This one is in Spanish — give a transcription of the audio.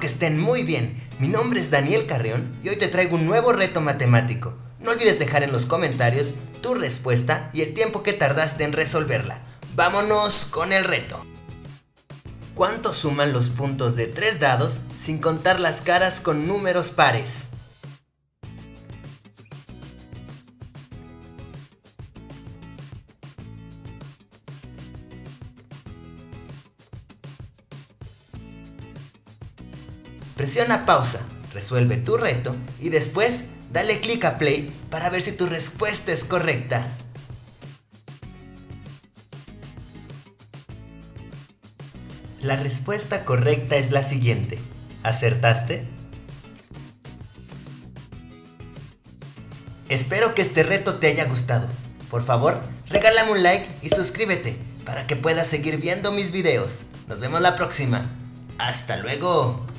que estén muy bien. Mi nombre es Daniel Carrión y hoy te traigo un nuevo reto matemático. No olvides dejar en los comentarios tu respuesta y el tiempo que tardaste en resolverla. Vámonos con el reto. ¿Cuánto suman los puntos de 3 dados sin contar las caras con números pares? Presiona pausa, resuelve tu reto y después dale clic a play para ver si tu respuesta es correcta. La respuesta correcta es la siguiente. ¿Acertaste? Espero que este reto te haya gustado. Por favor, regálame un like y suscríbete para que puedas seguir viendo mis videos. Nos vemos la próxima. ¡Hasta luego!